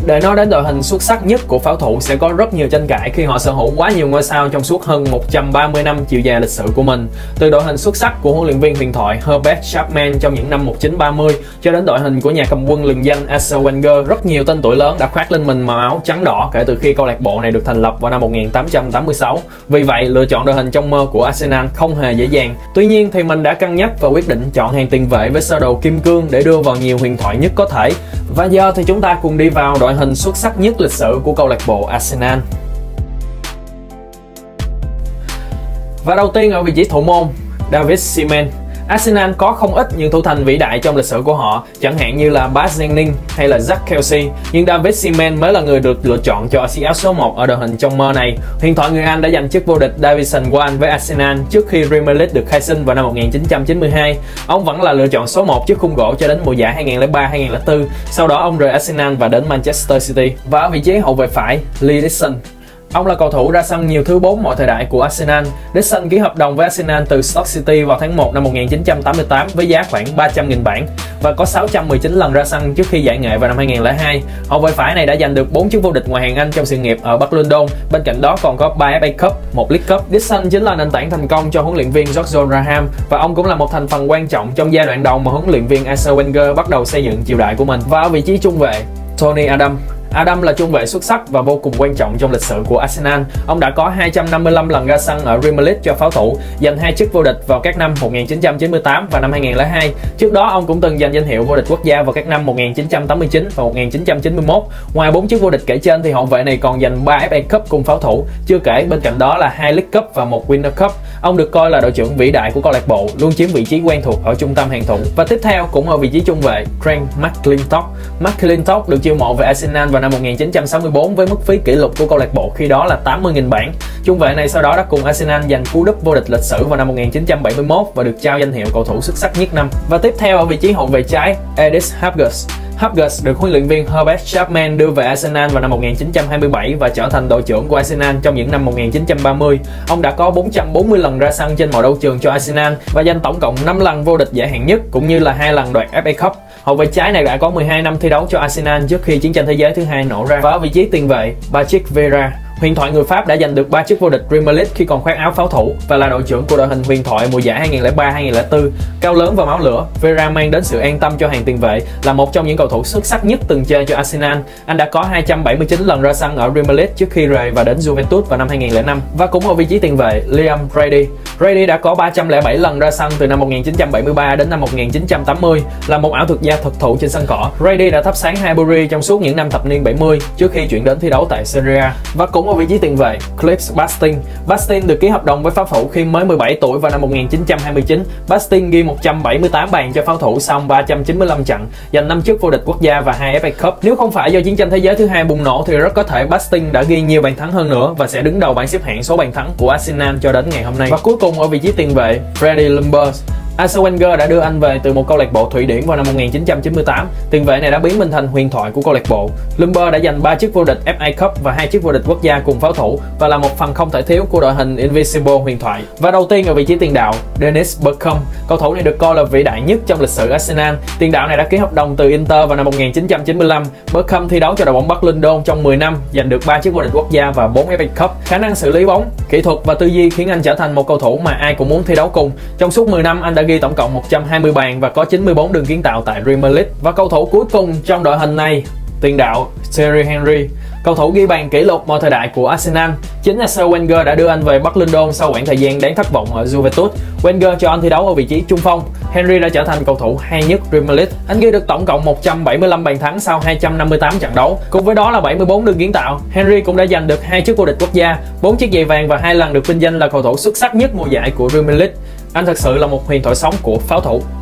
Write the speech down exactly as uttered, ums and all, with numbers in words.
để nói đến đội hình xuất sắc nhất của pháo thủ sẽ có rất nhiều tranh cãi khi họ sở hữu quá nhiều ngôi sao trong suốt hơn một trăm ba mươi năm chiều dài lịch sử của mình. Từ đội hình xuất sắc của huấn luyện viên huyền thoại Herbert Chapman trong những năm một nghìn chín trăm ba mươi cho đến đội hình của nhà cầm quân lừng danh Arsene Wenger, rất nhiều tên tuổi lớn đã khoác lên mình màu áo trắng đỏ kể từ khi câu lạc bộ này được thành lập vào năm một nghìn tám trăm tám mươi sáu. Vì vậy, lựa chọn đội hình trong mơ của Arsenal không hề dễ dàng. Tuy nhiên thì mình đã cân nhắc và quyết định chọn hàng tiền vệ với sơ đồ kim cương để đưa vào nhiều huyền thoại nhất có thể. Và giờ thì chúng ta cùng đi vào đội hình xuất sắc nhất lịch sử của câu lạc bộ Arsenal. Và đầu tiên ở vị trí thủ môn, David Seaman. Arsenal có không ít những thủ thành vĩ đại trong lịch sử của họ, chẳng hạn như là Bas Jennings hay là Jack Kelsey, nhưng David Seaman mới là người được lựa chọn cho chiếc áo số một ở đội hình trong mơ này. Huyền thoại người Anh đã giành chức vô địch Division một với Arsenal trước khi Premier League được khai sinh vào năm một nghìn chín trăm chín mươi hai. Ông vẫn là lựa chọn số một trước khung gỗ cho đến mùa giải hai nghìn không trăm lẻ ba hai nghìn không trăm lẻ bốn. Sau đó ông rời Arsenal và đến Manchester City. Và ở vị trí hậu vệ phải, Lee Dixon. Ông là cầu thủ ra sân nhiều thứ bốn mọi thời đại của Arsenal. Dixon ký hợp đồng với Arsenal từ Stoke City vào tháng một năm một nghìn chín trăm tám mươi tám với giá khoảng ba trăm nghìn bảng và có sáu trăm mười chín lần ra sân trước khi giải nghệ vào năm hai nghìn không trăm lẻ hai. Hậu vệ phải này đã giành được bốn chức vô địch ngoại hạng Anh trong sự nghiệp ở Bắc London. Bên cạnh đó còn có ba ép a Cup, một League Cup. Dixon chính là nền tảng thành công cho huấn luyện viên George Graham và ông cũng là một thành phần quan trọng trong giai đoạn đầu mà huấn luyện viên Arsene Wenger bắt đầu xây dựng triều đại của mình. Và ở vị trí trung vệ, Tony Adams. Adam là trung vệ xuất sắc và vô cùng quan trọng trong lịch sử của Arsenal. Ông đã có hai trăm năm mươi lăm lần ra sân ở Premier League cho pháo thủ, giành hai chức vô địch vào các năm một nghìn chín trăm chín mươi tám và năm hai nghìn không trăm lẻ hai. Trước đó ông cũng từng giành danh hiệu vô địch quốc gia vào các năm một nghìn chín trăm tám mươi chín và một nghìn chín trăm chín mươi mốt. Ngoài bốn chức vô địch kể trên thì hậu vệ này còn giành ba ép a Cup cùng pháo thủ, chưa kể bên cạnh đó là hai League Cup và một Winner Cup. Ông được coi là đội trưởng vĩ đại của câu lạc bộ, luôn chiếm vị trí quen thuộc ở trung tâm hàng thủ. Và tiếp theo cũng ở vị trí trung vệ, Frank McLintock. McLintock được chiêu mộ về Arsenal vào năm một nghìn chín trăm sáu mươi tư với mức phí kỷ lục của câu lạc bộ khi đó là tám mươi nghìn bảng. Trung vệ này sau đó đã cùng Arsenal giành cú đúp vô địch lịch sử vào năm một nghìn chín trăm bảy mươi mốt và được trao danh hiệu cầu thủ xuất sắc nhất năm. Và tiếp theo ở vị trí hậu vệ trái, Edith Hughes. Hughes được huấn luyện viên Herbert Chapman đưa về Arsenal vào năm một nghìn chín trăm hai mươi bảy và trở thành đội trưởng của Arsenal trong những năm một nghìn chín trăm ba mươi. Ông đã có bốn trăm bốn mươi lần ra sân trên mọi đấu trường cho Arsenal và giành tổng cộng năm lần vô địch giải hạng nhất cũng như là hai lần đoạt ép a Cup. Hậu vệ trái này đã có mười hai năm thi đấu cho Arsenal trước khi chiến tranh thế giới thứ hai nổ ra. Và ở vị trí tiền vệ, Patrick Vieira. Huyền thoại người Pháp đã giành được ba chức vô địch Premier League khi còn khoác áo pháo thủ và là đội trưởng của đội hình huyền thoại mùa giải hai nghìn không trăm lẻ ba hai nghìn không trăm lẻ bốn. Cao lớn và máu lửa, Vieira mang đến sự an tâm cho hàng tiền vệ, là một trong những cầu thủ xuất sắc nhất từng chơi cho Arsenal. Anh đã có hai trăm bảy mươi chín lần ra sân ở Premier League trước khi rời và đến Juventus vào năm hai nghìn không trăm lẻ năm. Và cũng ở vị trí tiền vệ, Liam Brady. Brady đã có ba trăm lẻ bảy lần ra sân từ năm một nghìn chín trăm bảy mươi ba đến năm một nghìn chín trăm tám mươi, là một ảo thuật gia thực thụ trên sân cỏ. Brady đã thắp sáng Highbury trong suốt những năm thập niên bảy mươi trước khi chuyển đến thi đấu tại Serie A. Và cũng ở vị trí tiền vệ, Cliff Bastin. Bastin được ký hợp đồng với pháo thủ khi mới mười bảy tuổi vào năm một nghìn chín trăm hai mươi chín. Bastin ghi một trăm bảy mươi tám bàn cho pháo thủ sau ba trăm chín mươi lăm trận, giành năm chức vô địch quốc gia và hai ép a Cup. Nếu không phải do chiến tranh thế giới thứ hai bùng nổ thì rất có thể Bastin đã ghi nhiều bàn thắng hơn nữa và sẽ đứng đầu bảng xếp hạng số bàn thắng của Arsenal cho đến ngày hôm nay. Và cuối cùng ở vị trí tiền vệ, Freddie Ljungberg. Arsene Wenger đã đưa anh về từ một câu lạc bộ Thụy Điển vào năm một nghìn chín trăm chín mươi tám. Tiền vệ này đã biến mình thành huyền thoại của câu lạc bộ. Ljungberg đã giành ba chức vô địch ép a Cup và hai chức vô địch quốc gia cùng pháo thủ và là một phần không thể thiếu của đội hình Invincible huyền thoại. Và đầu tiên ở vị trí tiền đạo, Dennis Bergkamp. Cầu thủ này được coi là vĩ đại nhất trong lịch sử Arsenal. Tiền đạo này đã ký hợp đồng từ Inter vào năm một nghìn chín trăm chín mươi lăm. Bergkamp thi đấu cho đội bóng Bắc London trong mười năm, giành được ba chức vô địch quốc gia và bốn ép a Cup. Khả năng xử lý bóng, kỹ thuật và tư duy khiến anh trở thành một cầu thủ mà ai cũng muốn thi đấu cùng. Trong suốt mười năm, anh đã ghi tổng cộng một trăm hai mươi bàn và có chín mươi bốn đường kiến tạo tại Premier League. Và cầu thủ cuối cùng trong đội hình này, tiền đạo Thierry Henry. Cầu thủ ghi bàn kỷ lục mọi thời đại của Arsenal. Chính Arsene Wenger đã đưa anh về Bắc London sau khoảng thời gian đáng thất vọng ở Juventus. Wenger cho anh thi đấu ở vị trí trung phong. Henry đã trở thành cầu thủ hay nhất Premier League. Anh ghi được tổng cộng một trăm bảy mươi lăm bàn thắng sau hai trăm năm mươi tám trận đấu. Cùng với đó là bảy mươi bốn đường kiến tạo. Henry cũng đã giành được hai chức vô địch quốc gia, bốn chiếc giày vàng và hai lần được vinh danh là cầu thủ xuất sắc nhất mùa giải của Premier League. Anh thật sự là một huyền thoại sống của pháo thủ.